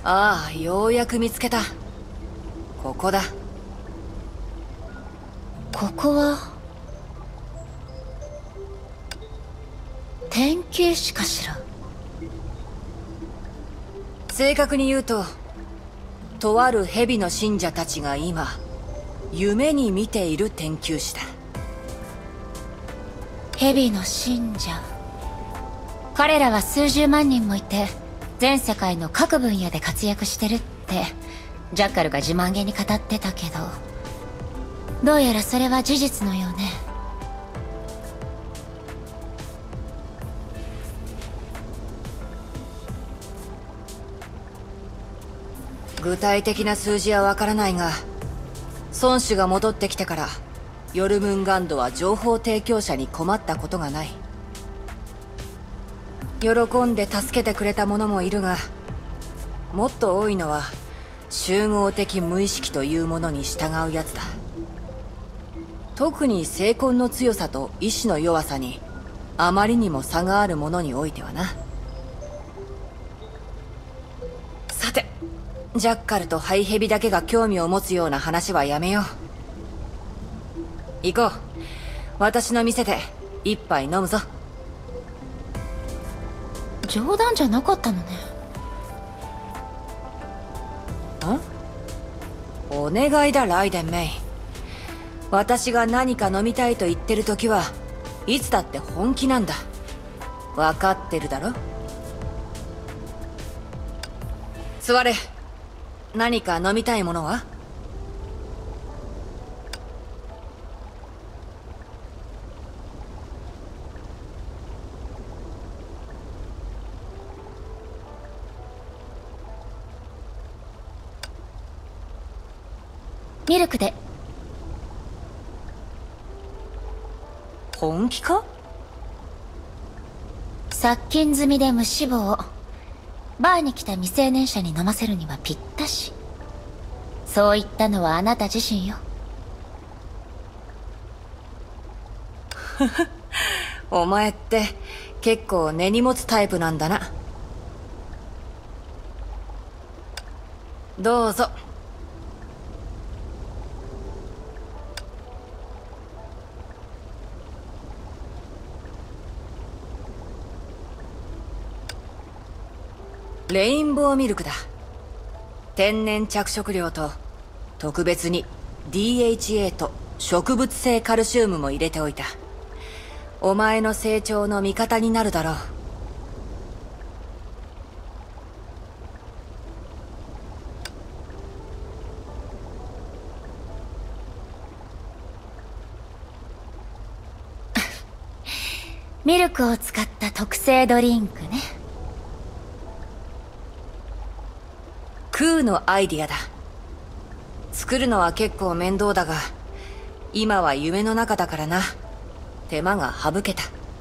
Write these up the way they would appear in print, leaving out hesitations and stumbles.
ああ、ようやく見つけた。ここだ。 ここは天球師かしら。 正確に言うと、とある蛇の信者たちが今夢に見ている天球師だ。 蛇の信者。彼らは数十万人もいて全世界の各分野で活躍してるってジャッカルが自慢げに語ってたけど、どうやらそれは事実のようね。 具体的な数字はわからないが、孫子が戻ってきてからヨルムンガンドは情報提供者に困ったことがない。喜んで助けてくれた者もいるが、もっと多いのは集合的無意識というものに従うやつだ。特に精魂の強さと意志の弱さにあまりにも差があるものにおいてはな。さて、ジャッカルとハイヘビだけが興味を持つような話はやめよう。行こう。私の店で一杯飲むぞ。 冗談じゃなかったのね。 お願いだ、ライデンメイ。私が何か飲みたいと言ってる時はいつだって本気なんだ。分かってるだろ。座れ。何か飲みたいものは？ ミルクで。 本気か？ 殺菌済みで無脂肪。バーに来た未成年者に飲ませるにはぴったし。そう言ったのはあなた自身よ。 お前って結構根に持つタイプなんだな。どうぞ。レインボーミルクだ。天然着色料と特別に DHA と植物性カルシウムも入れておいた。お前の成長の味方になるだろう。 ミルクを使った特製ドリンクね。 クーのアイディアだ。作るのは結構面倒だが、今は夢の中だからな。手間が省けた。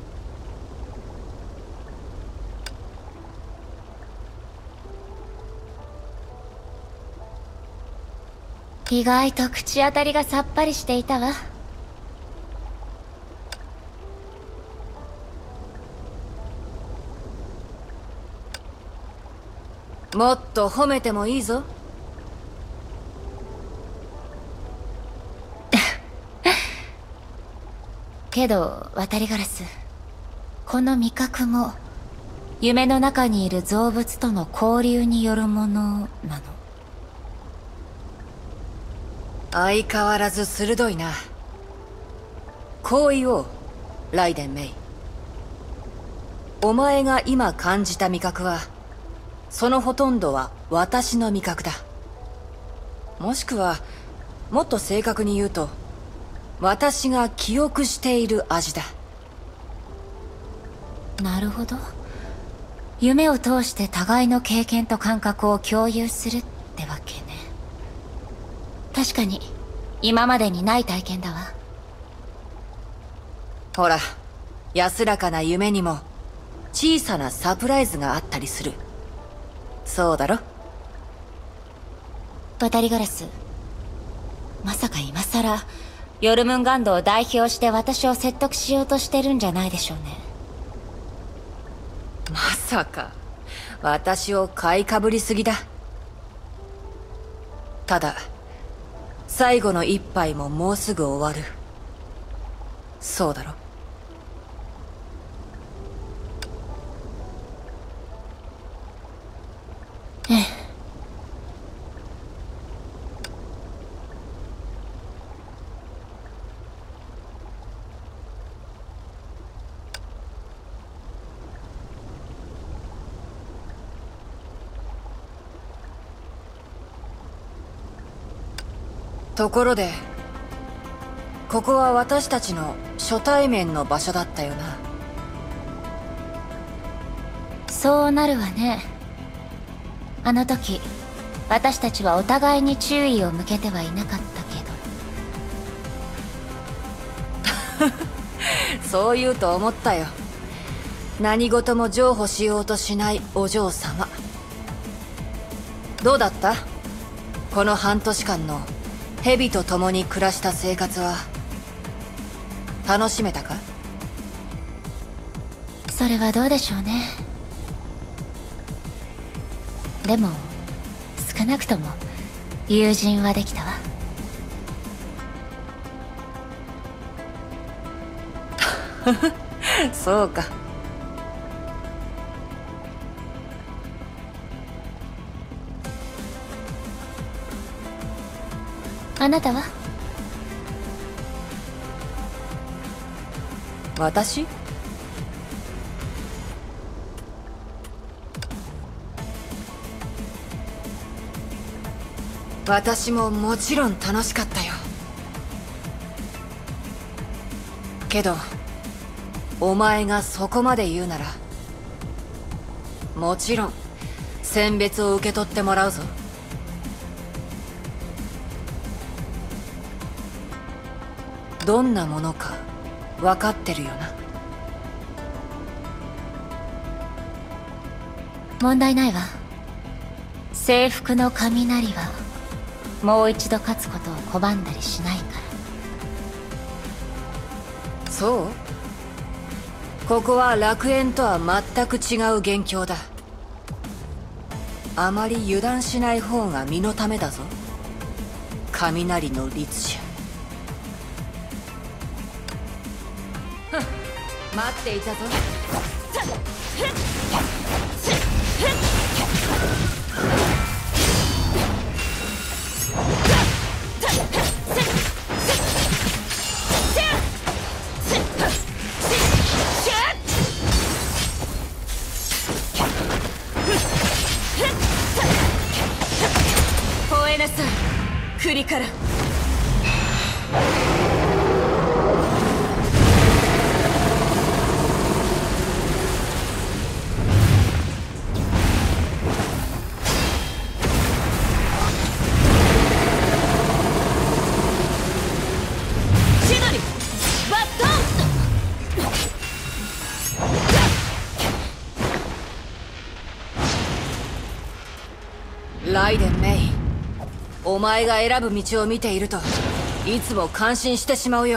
意外と口当たりがさっぱりしていたわ。 もっと褒めてもいいぞ。 けど渡りガラス、この味覚も夢の中にいる造物との交流によるものなの？ 相変わらず鋭いな。こう言おう、ライデンメイ。お前が今感じた味覚は、そのほとんどは私の味覚だ。もしくはもっと正確に言うと、私が記憶している味だ。 なるほど。夢を通して互いの経験と感覚を共有するってわけね。確かに今までにない体験だわ。 ほら、安らかな夢にも小さなサプライズがあったりする。そうだろ？ 渡りガラス、まさか今さらヨルムンガンドを代表して私を説得しようとしてるんじゃないでしょうね。 まさか私を買いかぶりすぎだ。 ただ最後の一杯ももうすぐ終わる。そうだろ？ ええ。 ところで、ここは私たちの初対面の場所だったよな。 そうなるわね。あの時私たちはお互いに注意を向けてはいなかったけど。 そう言うと思ったよ。何事も譲歩しようとしないお嬢様。どうだった？この半年間の蛇と共に暮らした生活は楽しめたか？ それはどうでしょうね。でも少なくとも友人はできたわ。 そうか。 あなたは？ 私？私ももちろん楽しかったよ。けどお前がそこまで言うなら、もちろん餞別を受け取ってもらうぞ。どんなものか分かってるよな？ 問題ないわ。制服の雷はもう一度勝つことを拒んだりしないから。 そう？ここは楽園とは全く違う元凶だ。あまり油断しない方が身のためだぞ、雷の律者。待っていたぞ。 吠えなさい、栗から。 ライデン・メイ、お前が選ぶ道を見ているといつも感心してしまうよ。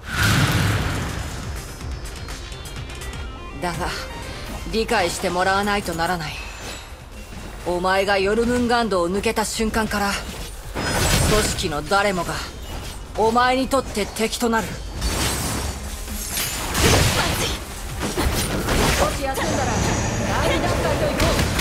だが理解してもらわないとならない。お前がヨルムンガンドを抜けた瞬間から組織の誰もがお前にとって敵となる。少し休んだら第二段階と行こう。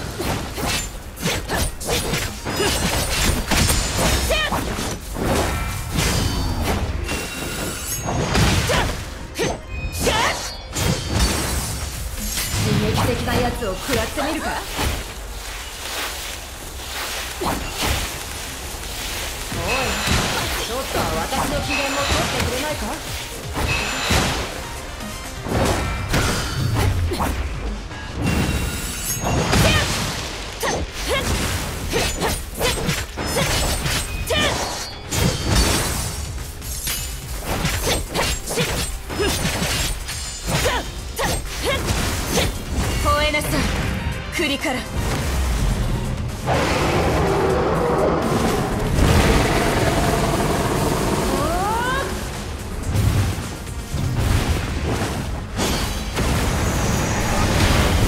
刺激的なやつを食らってみるか？おい、ちょっとは私の機嫌も取ってくれないか？ 吠えなさい、栗から。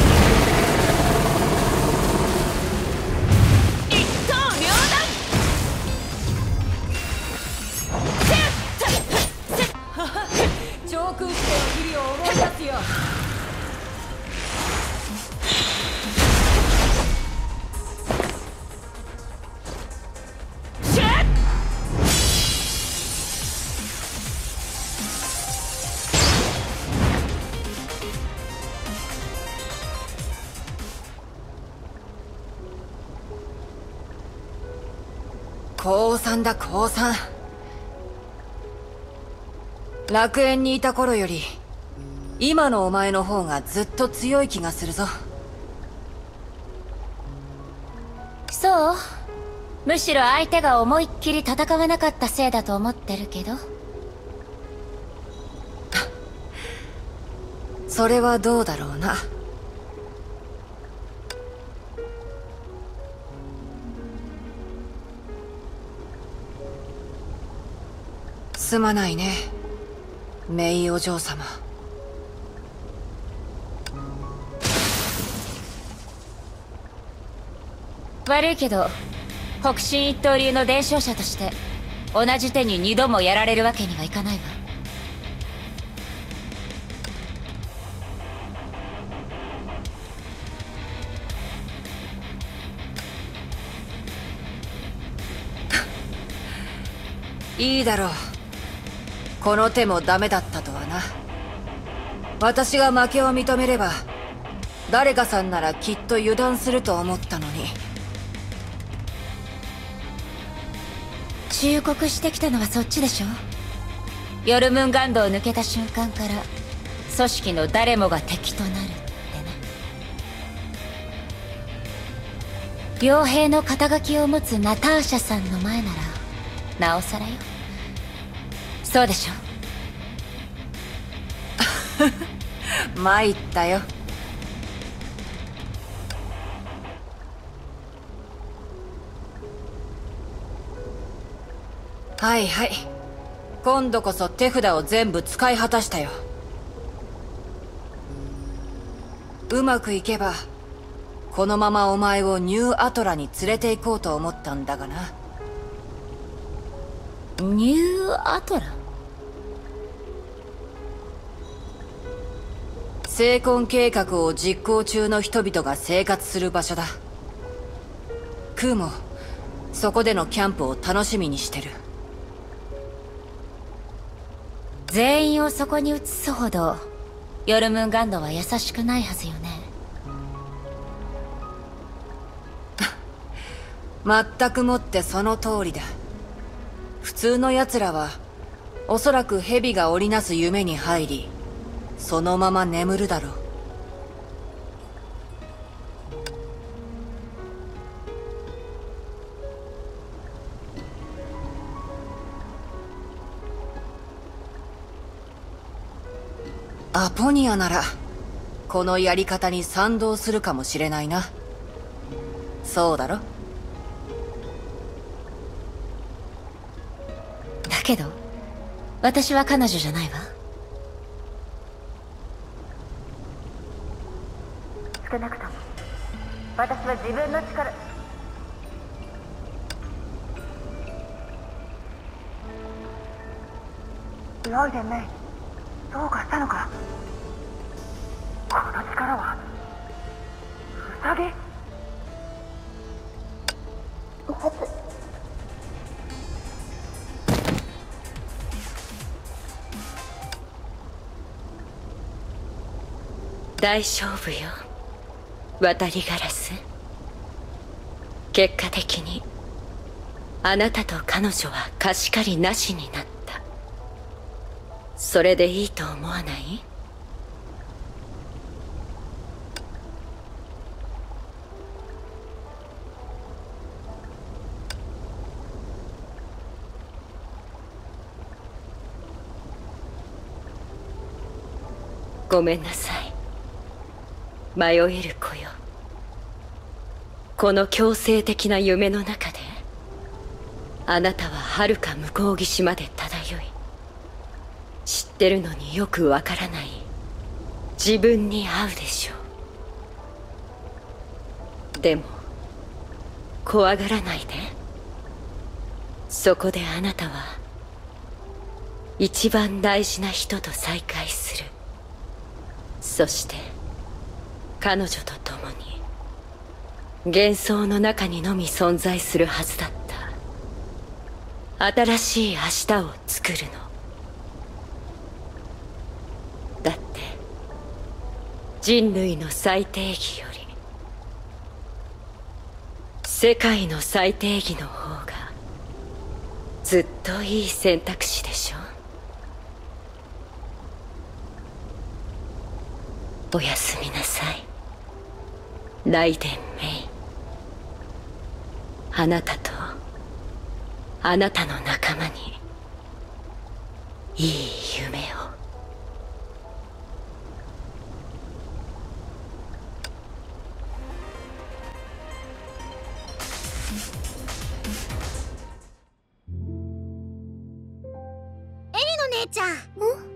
一刀両断。 降参だ降参。楽園にいた頃より今のお前の方がずっと強い気がするぞ。 そう？むしろ相手が思いっきり戦わなかったせいだと思ってるけど。 それはどうだろうな。すまないね、メイお嬢様。 悪いけど北進一刀流の伝承者として同じ手に二度もやられるわけにはいかないわ。 いいだろう。この手もダメだったとはな。私が負けを認めれば誰かさんならきっと油断すると思ったのに。 忠告してきたのはそっちでしょ。ヨルムンガンドを抜けた瞬間から組織の誰もが敵となるってね。傭兵の肩書きを持つナターシャさんの前ならなおさらよ。そうでしょ。 参ったよ。はいはい、今度こそ手札を全部使い果たしたよ。うまくいけばこのままお前をニューアトラに連れて行こうと思ったんだがな。 ニューアトラ？ 成婚計画を実行中の人々が生活する場所だ。クーもそこでのキャンプを楽しみにしてる。 全員をそこに移すほどヨルムンガンドは優しくないはずよね。 全くもってその通りだ。普通の奴らはおそらく蛇が織りなす夢に入りそのまま眠るだろう。アポニアならこのやり方に賛同するかもしれないな。そうだろ？ だけど私は彼女じゃないわ。 少なくとも私は自分の力。ロイデンメイ、どうかしたのか。この力はウサギ。 大勝負よ、渡りガラス。結果的にあなたと彼女は貸し借りなしになった。それでいいと思わない？ごめんなさい、迷える子よ。この強制的な夢の中であなたは遥か向こう岸まで漂い、知ってるのによくわからない自分に会うでしょう。でも怖がらないで。そこであなたは一番大事な人と再会する。そして彼女と共に幻想の中にのみ存在するはずだった新しい明日を作るの。だって人類の最定義より世界の最定義の方がずっといい選択肢でしょ。おやすみなさい、ライデン・メイ。あなたとあなたの仲間にいい夢を。 エリの姉ちゃん。